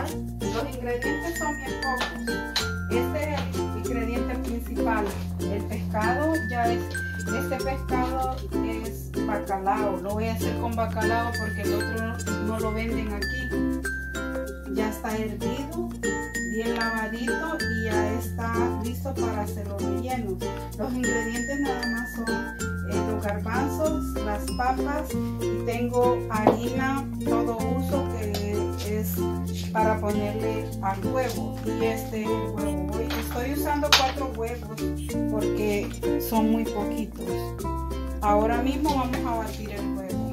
preparar. Los ingredientes son bien pocos. Este es el ingrediente principal. El pescado este pescado es bacalao. Lo voy a hacer con bacalao porque el otro no lo venden aquí. Ya está hervido, bien lavadito y ya está listo para hacer los rellenos. Los ingredientes nada más son los garbanzos, las papas y tengo harina todo uso que es para ponerle al huevo. Y este huevo, estoy usando 4 huevos porque son muy poquitos. Ahora mismo vamos a batir el huevo.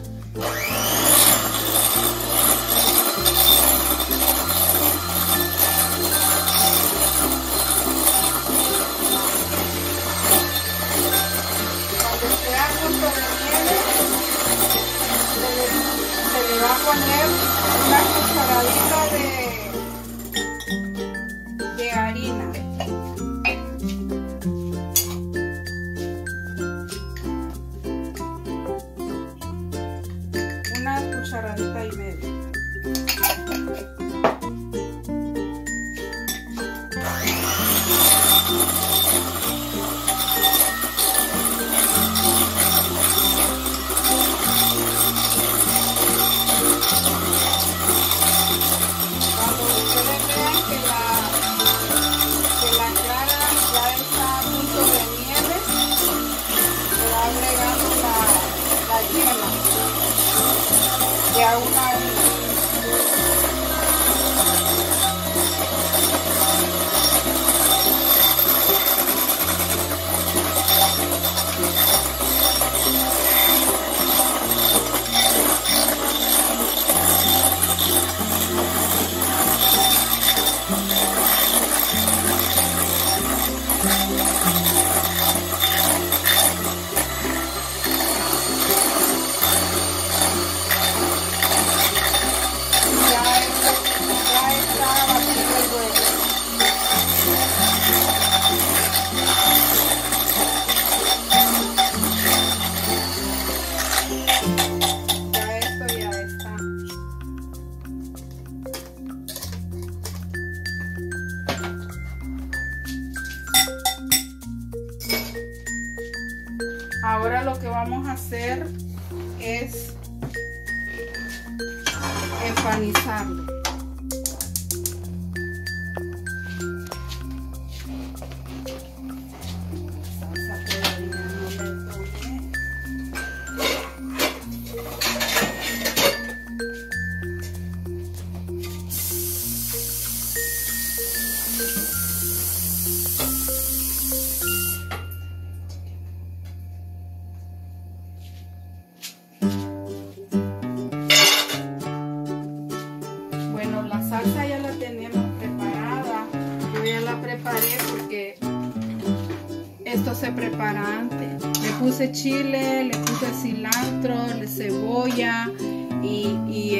Se le va a poner una cucharadita de harina. Una cucharadita y media. Ya una Ahora lo que vamos a hacer es empanizarlo. Salsa ya la tenemos preparada. Yo ya la preparé porque esto se prepara antes. Le puse chile, le puse cilantro, cebolla y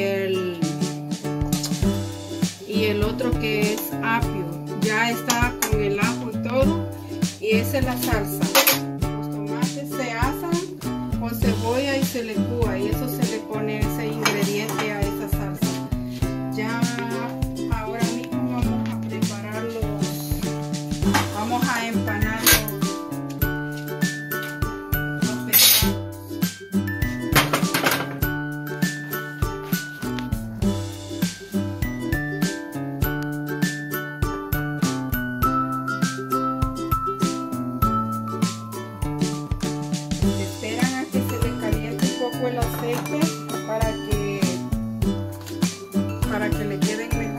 el otro que es apio. Ya está con el ajo y todo. Y esa es la salsa. Los tomates se asan con cebolla y se licúa y eso se le pone ese ingrediente a esa salsa. Ya ahora mismo vamos a prepararlos, vamos a empanar los pescados. Esperan a que se les caliente un poco el aceite para que le queden mejor.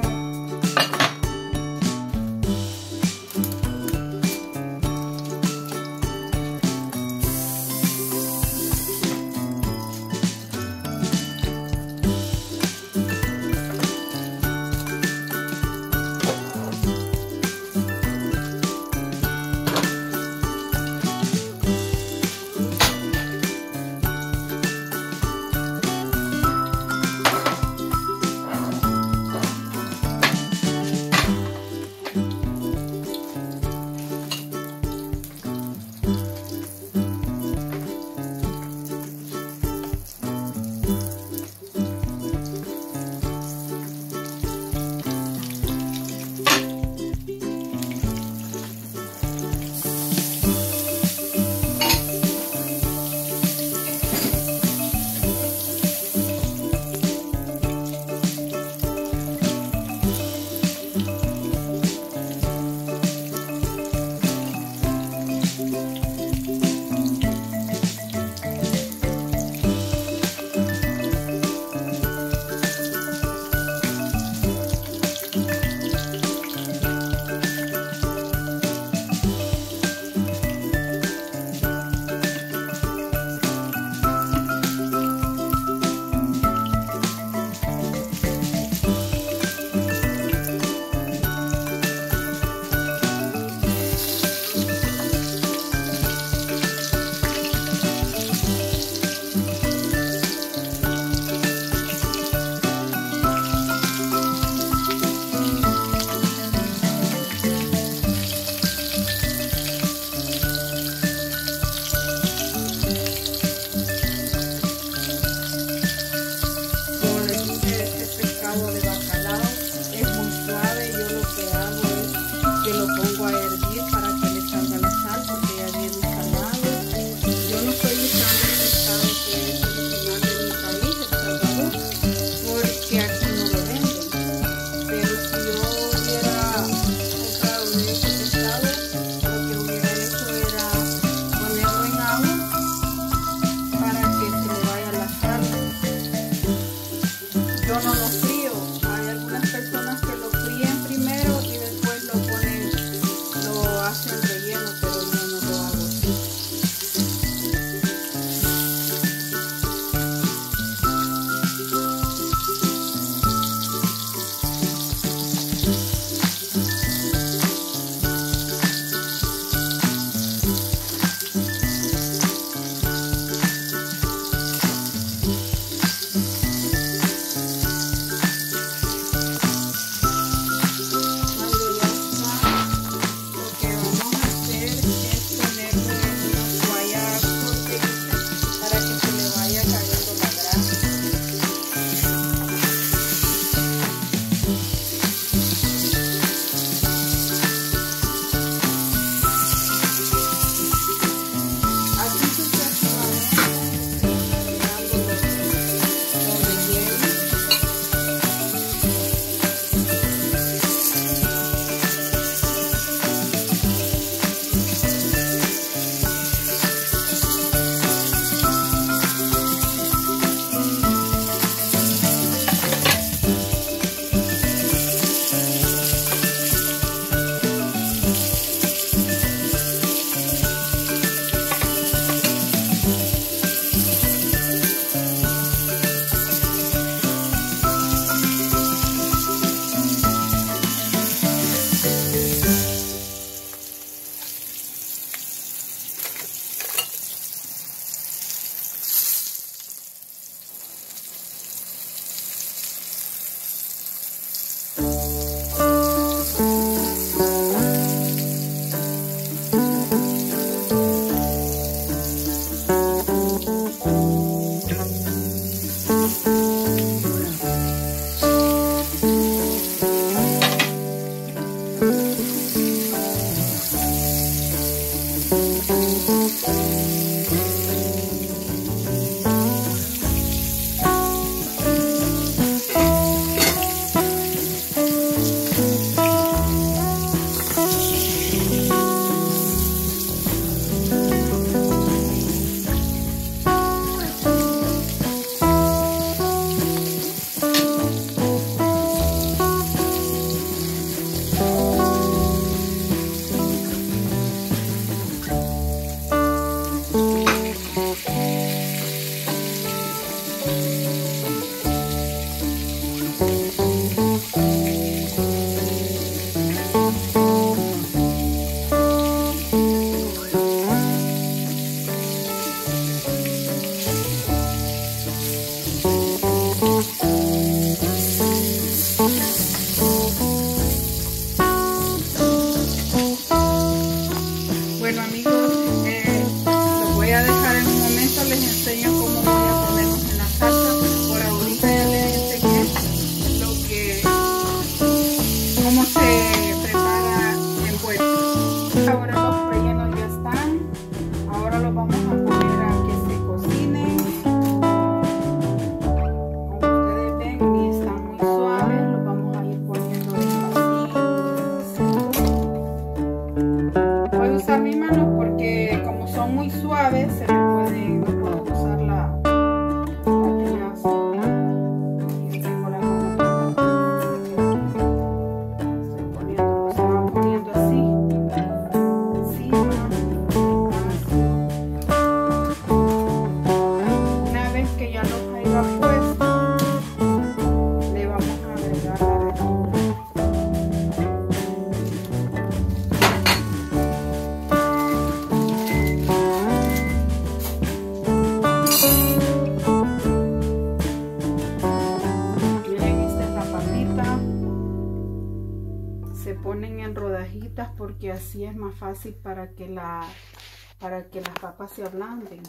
ponen en rodajitas porque así es más fácil para que las papas se ablanden.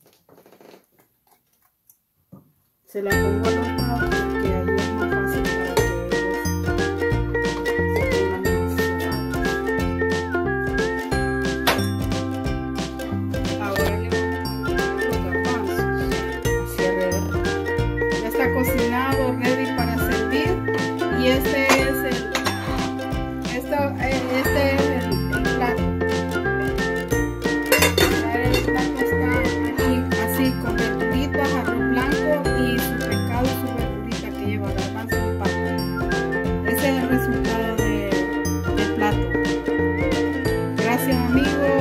Se las pongo a los lados porque ahí es más fácil para que ellos se pongan más suaves. Ahora le vamos a poner los garbanzos hacia alrededor. Ya está cocinado, ready para servir. Y este es el plato. El plato está aquí así con verduritas, arroz blanco y su pescado y su verdurita que lleva garbanzo y papa. Ese es el resultado del plato. Gracias amigos.